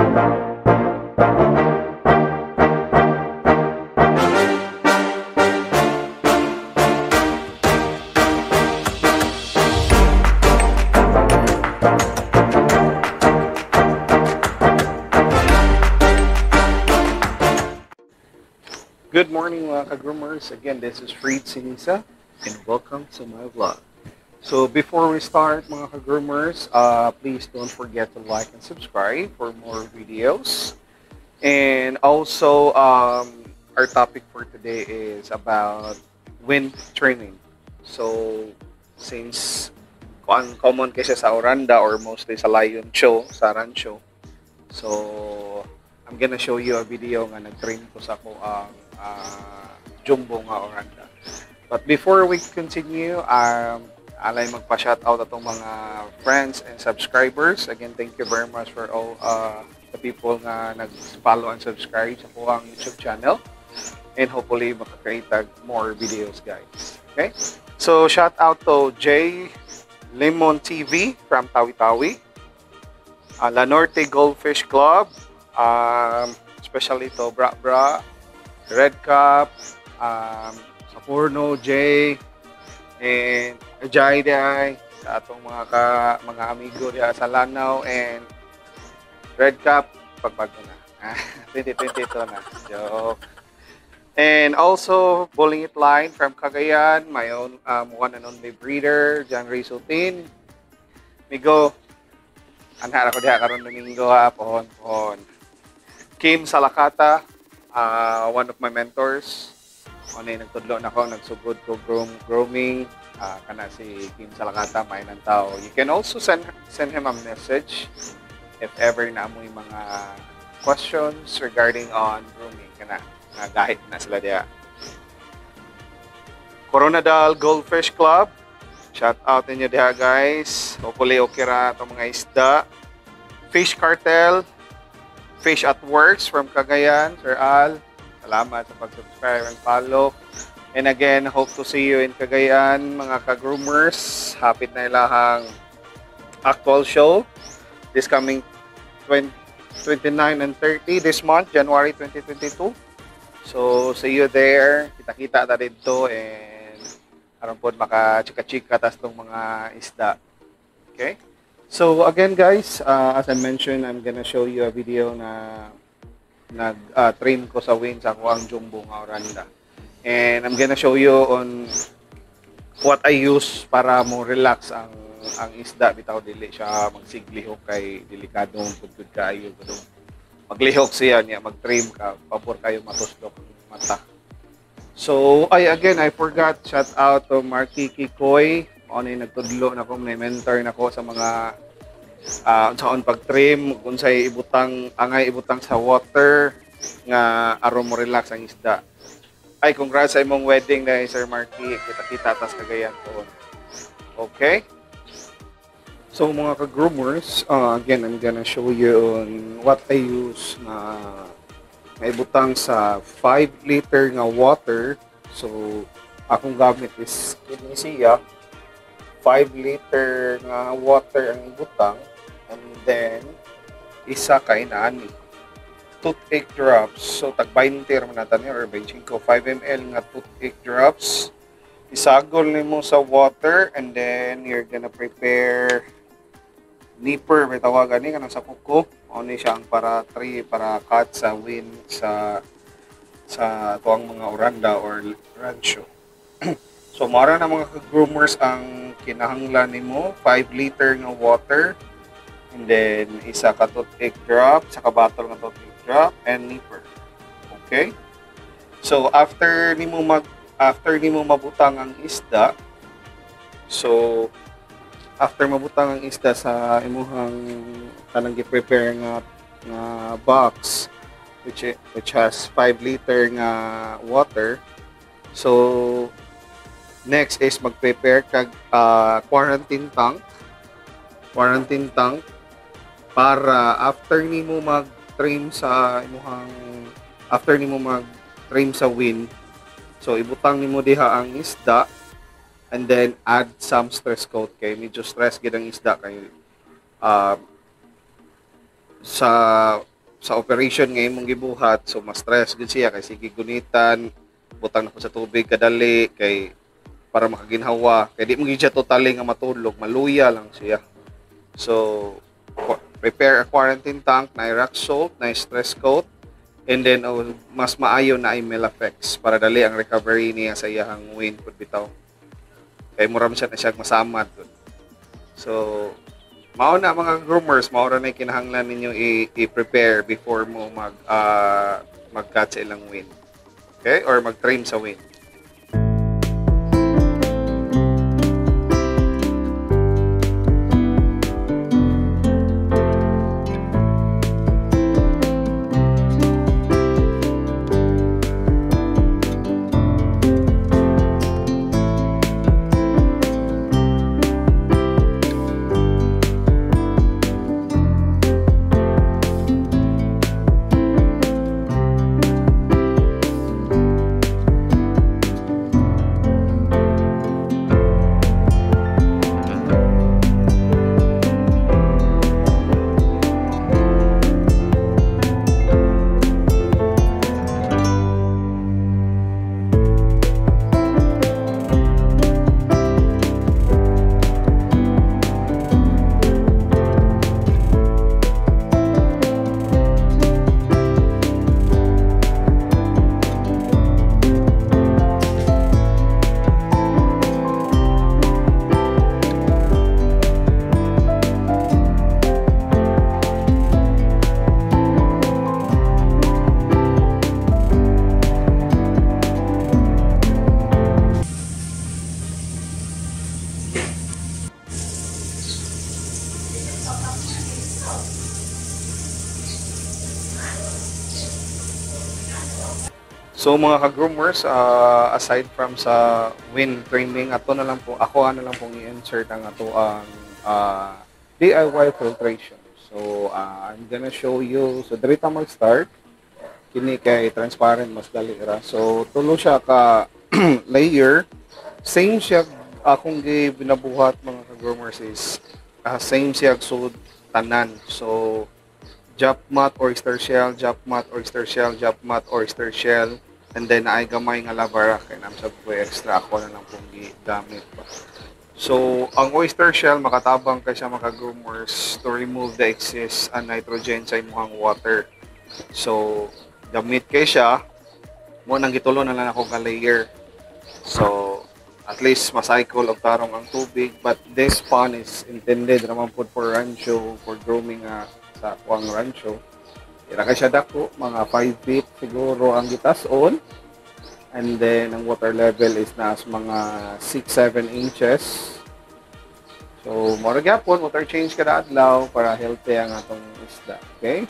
Good morning mga ka-groomers. Again, this is Freed Sinisa and welcome to my vlog. So before we start mga ka-groomers, please don't forget to like and subscribe for more videos. And also, our topic for today is about wind training. So since common kasi sa Oranda or mostly sa Lion Show, sa Rancho, so I'm gonna show you a video nga nag-train ko sa ako ang jumbo nga Oranda. But before we continue, alay magpa-shoutout atong mga friends and subscribers. Again, thank you very much for all the people nga nag-follow and subscribe sa kuang YouTube channel. And hopefully makakreate more videos, guys. Okay? So, shoutout to J Lemon TV from Tawi-Tawi, La Norte Goldfish Club, especially to Bra Bra, Red Cup, Sapurno, J, and Ajay Day, sa atong mga amigo diya sa Lanao, and Red Cup, pagbago na. 2022 na. Joke. And also, Bowling It Line from Cagayan, my own one and only breeder, John Risutin. Migo, anhara ko diya karon Domingo pohon. Kim Salakata, one of my mentors. Nagtudlo na ako, nagsugod ko grooming. Kana si Kim Salakata, mainan tao. You can also send him a message if ever na mo yung mga questions regarding on grooming. Kana, gahit na sila diya. Coronadal Goldfish Club. Shout out ninyo diya, guys. Hopefully okay ra itong mga isda. Fish Cartel. Fish at Works from Cagayan, Sir Al. Salamat sa pag-subscribe and follow. And again, hope to see you in Cagayan, mga ka-groomers. Hapit na ilahang actual show this coming 29 and 30 this month, January 2022. So, see you there. Kita-kita na dito and aron po maka-chika-chika tas tong mga isda. Okay? So again, guys, as I mentioned, I'm gonna show you a video na nag-train ko sa wind sa kuang jumbo nga Oranda. And I'm gonna show you on what I use para mo relax ang isda bitaw dili siya magsiglihok kay delikadong pudpud kaayo kuno. Maglihok siya niya, mag-trim ka, pabor kayo matuslok mata. So, I forgot, shout out to Marky Kikoy. Nagtudlo na ko, may mentor na ko sa mga saan pag-trim, kung sa'y angay ibutang sa water nga aron mo relax ang isda. Ay, congrats sa imong wedding na Sir Marky. Kita-kita tas Cagayan po. Okay? So mga ka-groomers, again, I'm gonna show you on what I use na ibutang sa 5 liter nga water. So, akong gamit is kinisiya. 5 liter nga water ang ibutang, and then isa ka inaani toothache drops. So tag 20 man nata ni or 25 ml nga toothache drops. Isagol nimo sa water, and then you're gonna prepare nipper, may tawagan ni kanang sa kuko. Ni siya ang para cut sa wind sa tuwang mga Oranda or Rancho. So, mara na mga ka-groomers ang kinahanglan nimo, 5 liter nga water, and then isa ka toothache drop, saka bottle nga toothache drop, and nipper. Okay? So, after nimo mabutang ang isda, so, after mabutang ang isda sa imuhang kanang gi-prepare nga box, which has 5 liter nga water, so, next is mag-prepare kag quarantine tank para after nimo mag-trim sa wind, so ibutang nimo diha ang isda, and then add some stress coat kay medyo stress gid ang isda kay sa sa operation nga imong gibuhat, so mas stress gid siya kay sige gunitan, butang na po sa tubig kadali kay para makaginhawa kay di mo gid siya totally nga matulog, maluya lang siya. So prepare a quarantine tank na rock salt, na stress coat, and then mas maayo na ay Melafex para dali ang recovery niya sa iyang wound pud bitaw. Kay muram siya na siya masamad. So mao na mga groomers, mao ra na kinahanglan ninyo i-prepare before mo mag-cut sa ilang wind. Okay? Or mag-trim sa wind. So mga ka-groomers, aside from sa wind trimming, ako na lang pong i-insert ang ato ang DIY filtration. So I'm gonna show you, so diri ta mag-start. Kini kay transparent mas dali ra. So tulo siya ka layer. Same siya akong binabuhat mga ka-groomers is same siya sud tanan. So drop mat oyster shell, drop mat oyster shell, drop mat oyster shell. And then ay gamay nga lavara kay nam sa buhay extra ako na lang pong gamit pa. So ang oyster shell makatabang kay siya mga groomers to remove the excess nitrogen sa imong water. So gamit kay siya mo nang gitulo na lang ako ka layer. So at least ma-cycle og tarong ang tubig, but this pond is intended naman po for rancho, for grooming sa kuang rancho. Ira kay siya dako, mga 5 feet siguro ang gitas-on. And then ang water level is nas mga 6-7 inches. So mora gyapon water change kada adlaw para healthy ang atong isda. Okay?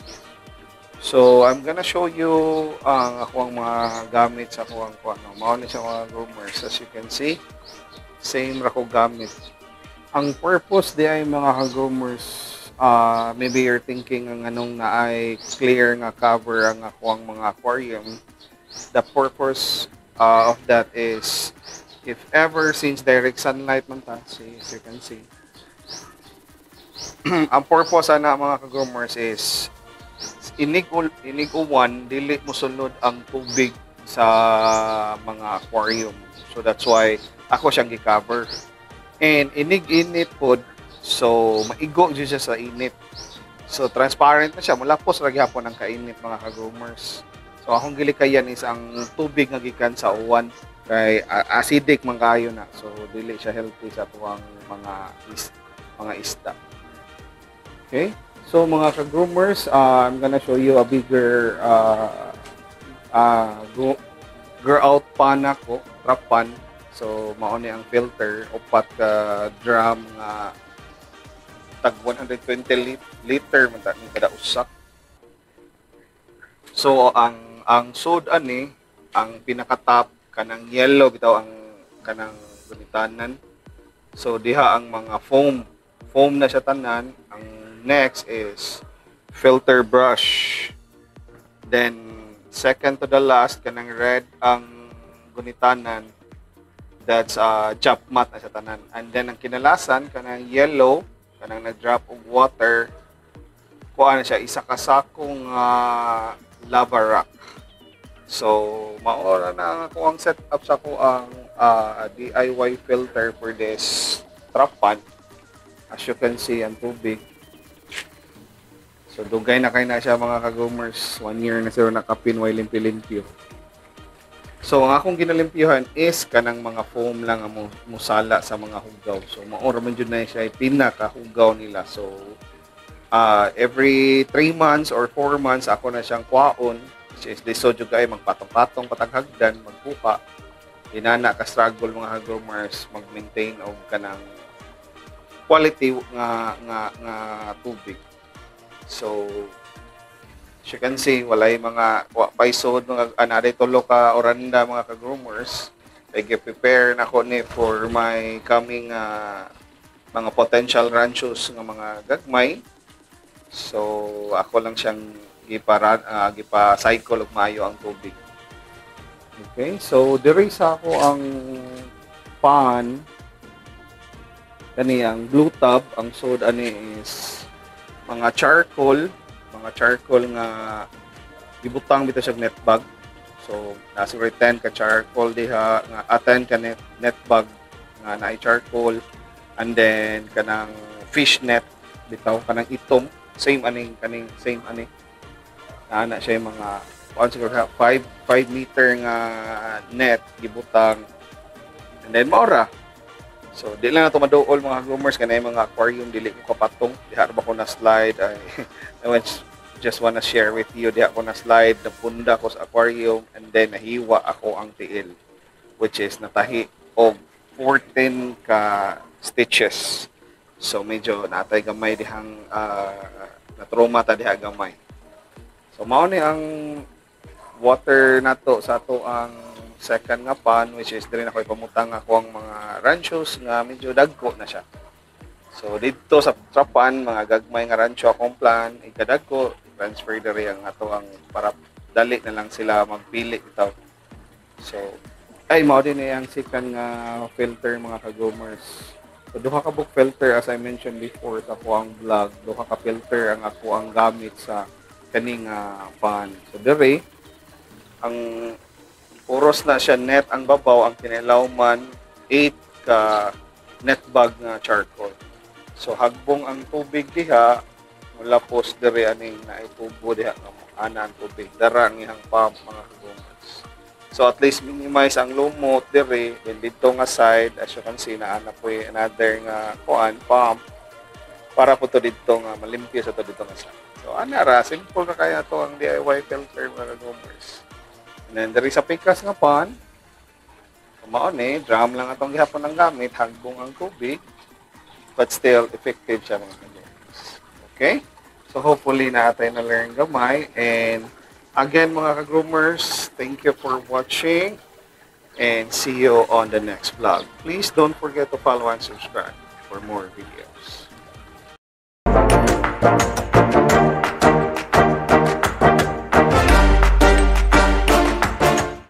So I'm gonna show you ang akong mga gamit sa akong kuano. Mao ni siya mga groomers, as you can see. Same ra ko gamit. Ang purpose di ay mga groomers, maybe you're thinking ang anong na ay clear nga cover ang akong mga aquarium. The purpose of that is if ever since direct sunlight man ta, see, as you can see. Ang purpose ana mga ka-groomers is inig-uwan dili mo sulod ang tubig sa mga aquarium. So that's why ako siyang gi-cover. And inig-init pod, so maigo dyan siya sa init. So transparent na siya, mulapos ra gyapon ang kainit mga ka-groomers. So akong gilikayan is ang tubig nga gikan sa uwan kay acidic man kaayo na. So dili siya healthy sa tuwang mga isda. Okay? So mga ka-groomers, I'm gonna show you a bigger grow out pan ako, trap pan. So mao ni ang filter, upat ka drum nga tag 120 liter man ta ni kada usak. So ang sod ani, ang pinaka-top kanang yellow bitaw ang kanang gunitanan. So diha ang mga foam na siya tanan. Ang next is filter brush. Then second to the last kanang red ang gunitanan. That's chop mat na siya tanan. And then ang kinalasan kanang yellow, kanang nag-drop of water, kuan siya isa ka sakong lava rock. So maora na ako ang setup sa ko ang DIY filter for this trap pan. As you can see, ang tubig. So dugay na kay na siya mga kagomers. 1 year na siya nakapin while limpyo-limpyo. So ang akong ginalimpyuhan is kanang mga foam lang ang musala sa mga hugaw. So maora man jud na siya pinaka hugaw nila. So every 3 months or 4 months ako na siyang kwaon, which is diso jud kay magpatong-patong pataghagdan, magpuka. Inana ka struggle mga kagomers mag-maintain og kanang quality nga tubig. So as you can see, walay mga paisod mga anade tulo ka oranda mga ka-groomers. Prepare na ko ni for my coming mga potential ranchos nga mga gagmay. So ako lang siyang gipa-cycle og maayo ang tubig. Okay, so diri sa ako ang pan kani ang blue tub, ang sod ani is mga charcoal nga gibutang bitaw siya net bag. So nasa 10 ka charcoal diha nga 10 ka net bag nga naay charcoal, and then kanang fish net bitaw kanang itom same ani ana siya yung mga 5 meter nga net gibutang, and then maora. So, di lang na ito maduol mga groomers, kanay mga aquarium, dili ko kapatong. Diha ba ko na slide. I just wanna share with you. Diha ko na slide, napunda ko sa aquarium, and then nahiwa ako ang tiil, which is natahi og 14 ka stitches. So, medyo natay gamay dihang na-trauma ta diha gamay. So, mao ni ang water nato sa ato ang second nga pan, which is diri na ko ipamutang ako ang mga ranchos nga medyo dagko na siya. So dito sa trapan mga gagmay nga rancho akong plan ikadagko transfer diri ang ato ang para dali na lang sila magpili bitaw. So ay mao din ang second nga filter mga ka-groomers. So duha ka buk filter as I mentioned before sa ako ang vlog, duha ka filter ang ako ang gamit sa kaning pan. So diri ang puros na siya net ang babaw, ang kinilawman 8 ka net bag nga charcoal. So hagbong ang tubig diha mula post diri aning naitubo diha nga ana ang tubig dara ang ihang pump mga kagomers. So at least minimize ang lumot diri, then dito nga side as you can see na ana po another nga pump para po to dito nga malimpyo sa to dito nga side. So ana ra simple na kaya to ang DIY filter mga kagomers. And then, dari sa pikas nga pan, kumaon drum lang atong gihapon ng gamit, hagbong ang tubig, but still effective siya mga kagomers. Okay? So, hopefully natin na-learn gamay. And again mga kagomers, thank you for watching and see you on the next vlog. Please don't forget to follow and subscribe for more videos.